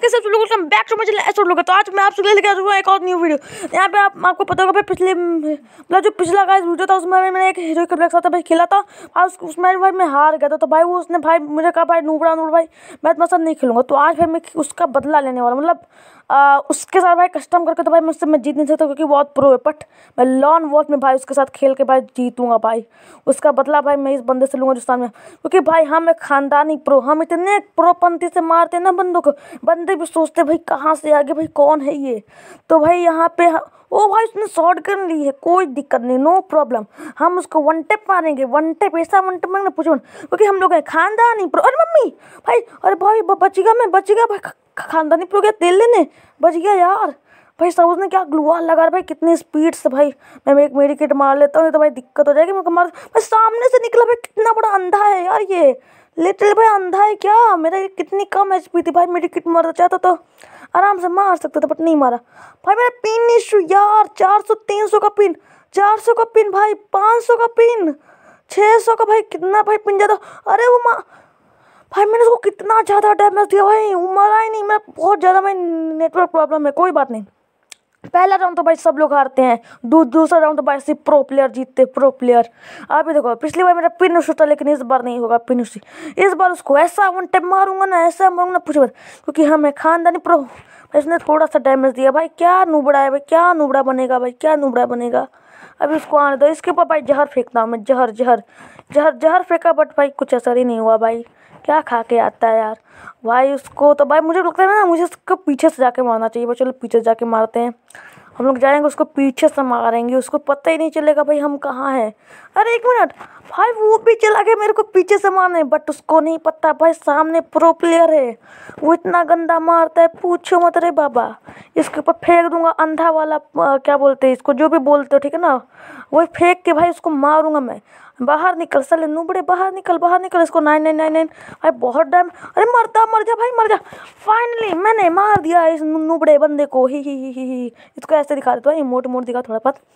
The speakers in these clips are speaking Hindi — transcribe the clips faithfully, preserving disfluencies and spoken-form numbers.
कैसे सब लोग welcome back to my channel ऐसे लोग। तो आज मैं आपसे लेके आ चुका हूं एक और न्यू वीडियो। यहाँ पे आप आपको पता होगा भाई पिछले मतलब जो पिछला गाइस वीडियो था उसमें मैंने एक हीरो के ब्लैक साथ भाई खेला था और उस, उसमें भाई मैं हार गया था। तो भाई वो उसने भाई मुझे कहा भाई नूबड़ा नूबड़ा भाई मैं तुम्हारे साथ नहीं खेलूंगा। तो आज भाई मैं उसका बदला लेने वाला मतलब आ, उसके साथ भाई कस्टम करके तो भाई मुझसे मैं जीत नहीं सकता क्योंकि बहुत प्रो है। बट मैं लॉन वॉल्फ में भाई उसके साथ खेल के भाई जीतूंगा भाई। उसका बदला भाई मैं इस बंदे से लूंगा जो सामने, क्योंकि भाई हम एक खानदानी प्रो, हम इतने प्रोपंथी से मारते हैं ना बंदों को, बंदे भी सोचते भाई कहाँ से आगे भाई कौन है ये। तो भाई यहाँ पे ओ भाई उसने शॉर्ट गन ली है, कोई दिक्कत नहीं, नो प्रॉब्लम, हम उसको वन टेप मारेंगे। वन टेप ऐसा वन टेप मारेंगे पूछो, क्योंकि हम लोग हैं खानदानी प्रो। अरे मम्मी भाई, अरे भाई बच गया, मैं बच गया भाई, खानदानी प्रो गया तेल लेने, बच गया यार भाई। सब उसने क्या ग्लूवाल लगा रहा भाई, कितनी स्पीड से भाई। मैं एक मेडिकेट मार लेता हूँ तो भाई दिक्कत हो जाएगी। मैं मार भाई सामने से निकला भाई, कितना बड़ा अंधा है यार ये, लिटरली भाई अंधा है क्या। मेरा कितनी कम एचपी थी भाई, मेडिकेट मारना चाहता तो आराम से मार सकता था बट नहीं मारा भाई। मेरा पिन इशू यार, चार सौ तीन सौ का पिन, चार सौ का पिन भाई, पाँच सौ का पिन, छः सौ का भाई, कितना भाई पिन ज़्यादा। अरे वो माँ भाई मैंने उसको कितना ज़्यादा डैमेज दिया भाई, वो मरा ही नहीं। मैं बहुत ज़्यादा भाई नेटवर्क प्रॉब्लम है, कोई बात नहीं। पहला राउंड तो भाई सब लोग हारते हैं, दू, दूसरा राउंड तो भाई सिर्फ प्रो प्लेयर जीतते, प्रो प्लेयर। आप भी देखो पिछली बार मेरा पिन उस था लेकिन इस बार नहीं होगा पिन उसी। इस बार उसको ऐसा वन टेप मारूंगा ना, ऐसा मारूंगा ना पूछो, क्योंकि हमें खानदानी प्रो। भाई इसने थोड़ा सा डैमेज दिया भाई, क्या नुबड़ा है भाई, क्या नुबड़ा बनेगा भाई, क्या नुबड़ा बनेगा। अभी उसको आने दो, इसके ऊपर भाई जहर फेंकता हूँ मैं, जहर जहर जहर जहर फेंका बट भाई कुछ असर ही नहीं हुआ भाई। क्या खा के आता है यार भाई उसको। तो भाई मुझे लगता है ना मुझे उसको पीछे से जाके मारना चाहिए भाई। चलो पीछे जाके मारते हैं, हम लोग जाएंगे उसको पीछे से मारेंगे, उसको पता ही नहीं चलेगा भाई हम कहाँ हैं। अरे एक मिनट भाई, वो भी चला गया मेरे को पीछे से मारने, बट उसको नहीं पता भाई सामने प्रो प्लेयर है, वो इतना गंदा मारता है पूछो मत रे बाबा। इसके ऊपर फेंक दूंगा अंधा वाला, आ, क्या बोलते हैं इसको, जो भी बोलते हो ठीक है ना, वही फेंक के भाई उसको मारूंगा मैं। बाहर निकल साले नुबड़े, बाहर निकल, बाहर निकल। इसको नाइन नाइन नाइन नाइन भाई बहुत टाइम। अरे मरता, मर जा भाई, मर जा। फाइनली मैंने मार दिया इस नुबड़े बंदे को, ही ही ही ही ही। इसको ऐसे दिखा देता हूँ, मोट मोट दिखा थोड़ा बहुत।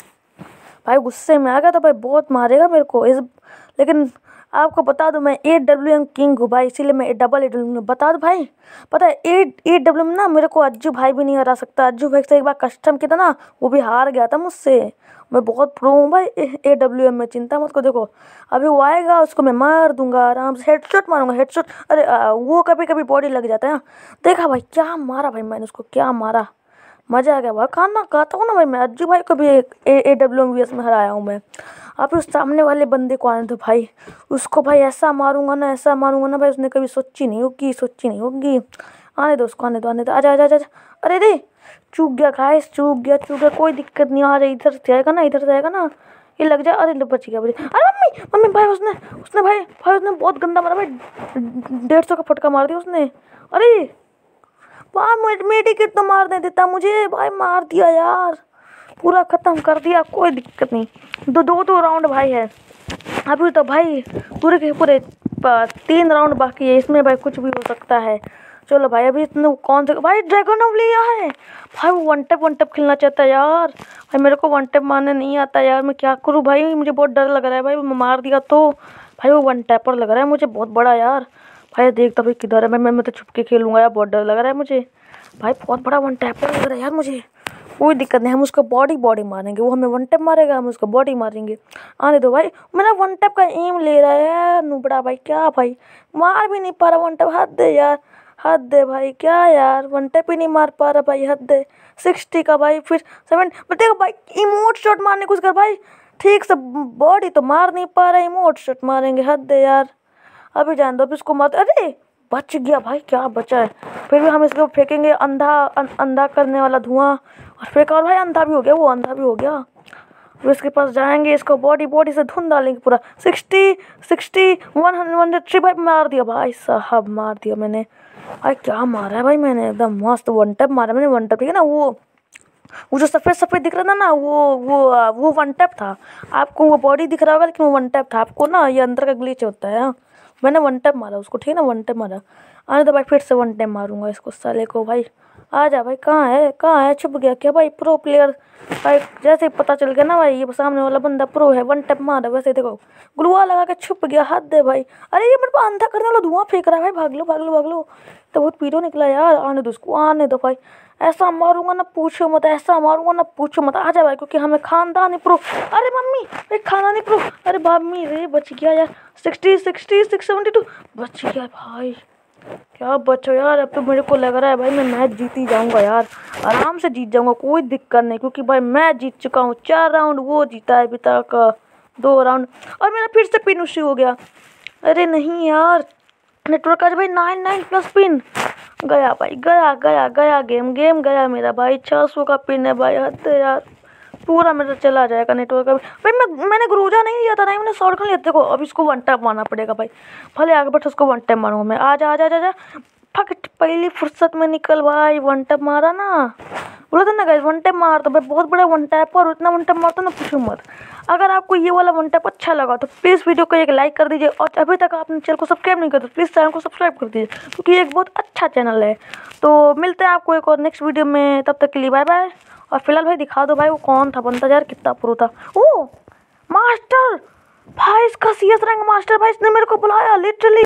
भाई गुस्से में आ गया तो भाई बहुत मारेगा मेरे को इस, लेकिन आपको बता दूं मैं ए डब्ल्यू एम किंग हूँ भाई, इसीलिए मैं डबल ए डब्ल्यू में बता दूं भाई। पता है ए ए डब्ल्यू में ना मेरे को अज्जू भाई भी नहीं हरा सकता। अज्जू भाई से एक बार कस्टम किया था ना, वो भी हार गया था मुझसे। मैं बहुत प्रो हूँ भाई ए डब्ल्यू एम में, चिंता मत को। देखो अभी वो आएगा, उसको मैं मार दूंगा आराम से, हेडशॉट मारूंगा हेडशॉट। अरे आ, वो कभी कभी बॉडी लग जाता है। देखा भाई क्या मारा भाई मैंने उसको, क्या मारा, मज़ा आ गया भाई। खाना कहता हूँ ना भाई, मैं अज्जू भाई को भी एक A W M V S में हराया हूँ मैं। आप उस सामने वाले बंदे को आने दो भाई, उसको भाई ऐसा मारूंगा ना, ऐसा मारूंगा ना भाई, उसने कभी सोची नहीं होगी, सोची नहीं होगी। आने दो उसको, आने दो, आने दो, आजा आजा आजा। अरे रे चूक गया गाइस, चूक गया चूक गया, कोई दिक्कत नहीं। आ रही इधर से आएगा ना, इधर से आएगा ना, ये लग जाए। अरे बच गया, बच गया। अरे मम्मी मम्मी भाई उसने उसने भाई भाई उसने बहुत गंदा मारा भाई, डेढ़ सौ का फटका मार दिया उसने। अरे भाई मेडिकेट तो मार नहीं देता मुझे भाई, मार दिया यार, पूरा ख़त्म कर दिया। कोई दिक्कत नहीं, दो दो दो राउंड भाई है अभी तो भाई, पूरे के पूरे तीन राउंड बाकी है, इसमें भाई कुछ भी हो सकता है। चलो भाई अभी इतने कौन से भाई ड्रैगन ऑफ लिया है भाई, वो वन टैप वन टैप खेलना चाहता है यार भाई, मेरे को वन टैप मारने नहीं आता यार, मैं क्या करूँ भाई, मुझे बहुत डर लग रहा है भाई, वो मार दिया तो भाई वो वन टैपर लग रहा है मुझे बहुत बड़ा यार। भाई देखता भाई किधर है, मैं मैं तो छुप के खेलूंगा यार, बहुत डर लग रहा है मुझे भाई, बहुत बड़ा वन टैपर लग रहा है यार मुझे। कोई दिक्कत नहीं, हम उसको बॉडी बॉडी मारेंगे, वो हमें वन टैप मारेगा, हम उसको बॉडी मारेंगे। आने दो भाई, मेरा वन टैप का एम ले रहा है नुबड़ा भाई, क्या भाई मार भी नहीं पा रहा वन टैप, हद दे यार, हद दे भाई, क्या यार वन टैप ही नहीं मार पा रहा भाई, हद दे। सिक्सटी का भाई, फिर सेवन देखो भाई, इमोट शॉट मारने कुछ कर भाई, ठीक से बॉडी तो मार नहीं पा रहा, इमोट शॉट मारेंगे, हद दे यार। अभी जान दो, अभी उसको मार। अरे बच गया भाई, क्या बचा है, फिर भी हम इसको फेंकेंगे अंधा अं, अंधा करने वाला धुआं, और फेंका और भाई अंधा भी हो गया, वो अंधा भी हो गया। फिर इसके पास जाएंगे, इसको बॉडी बॉडी से धुन डालेंगे पूरा। Sixty sixty one hundred one three भाई, मार दिया भाई साहब, मार दिया मैंने भाई, क्या मारा है भाई मैंने, एकदम मस्त वन टैप मारा मैंने, वन टैप ठीक है ना, वो वो जो सफ़ेद सफ़ेद दिख रहा था ना, वो वो वो वन टैप था। आपको वो बॉडी दिख रहा होगा लेकिन वो वन टैप था, आपको ना ये अंदर का ग्लिच होता है। मैंने वन टैप मारा उसको, ठीक है ना, वन टैप मारा। आने तो भाई फिर से वन टैप मारूंगा इसको साले को भाई, आजा भाई, कहाँ है कहाँ है, छुप गया क्या भाई प्रो प्लेयर। भाई जैसे ही पता चल गया ना भाई ये सामने वाला बंदा प्रो है, वन टैप मारा वैसे देखो ग्लूआ लगा के छुप गया, हद है भाई। अरे ये मेरे को अंधा करने वाला धुआं फेंक रहा है भाई, भाग लो भाग लो भाग लो। तो बहुत पीरो निकला यार, आने दो उसको आने दो भाई, ऐसा मारूंगा ना पूछो मत, ऐसा मारूंगा ना पूछो मत। आजा भाई क्योंकि हमें खानदानी प्रो। अरे मम्मी एक खानदानी प्रो, अरे मम्मी रे बच गया यार। Sixty sixty six seventy two बच गया भाई, क्या बचो यार। अब तो मेरे को लग रहा है भाई मैं मैच जीत ही जाऊंगा यार, आराम से जीत जाऊंगा, कोई दिक्कत नहीं, क्योंकि भाई मैं जीत चुका हूँ चार राउंड, वो जीता है अभी तक दो राउंड, और मेरा फिर से पिन उसी हो गया। अरे नहीं यार, नेटवर्क आज भाई नाइन नाइन प्लस पिन गया भाई, गया गया गया गेम गेम गया मेरा भाई। छः सौ का पिन है भाई, हद है यार, पूरा मेरा चला जाएगा नेटवर्क। अभी भाई मैं मैंने ग्रोजा नहीं लिया था, नहीं मैंने शॉर्ट गन लिया था। देखो अब इसको वन टैप मारना पड़ेगा भाई, भले आगे बैठ उसको वन टैप मारूंगा मैं। आजा आजा आजा फट, पहली फुर्सत में निकल भाई, वन टैप मारा ना, बोला था ना गाइस वन टैप मार तो भाई, बहुत बड़ा वन टैप, और उतना वन टैप मारता ना पूछो मत। अगर आपको ये वाला वन टैप अच्छा लगा तो प्लीज़ वीडियो को एक लाइक कर दीजिए, और अभी तक आपने चैनल को सब्सक्राइब नहीं किया तो प्लीज़ चैनल को सब्सक्राइब कर दीजिए, क्योंकि ये एक बहुत अच्छा चैनल है। तो मिलते हैं आपको एक और नेक्स्ट वीडियो में, तब तक के लिए बाय बाय। और फिलहाल भाई दिखा दो भाई वो कौन था बंदा यार, कितना प्रो था। ओ मास्टर भाई, इसका सी एस रैंक मास्टर भाई, इसने मेरे को बुलाया लिटरली।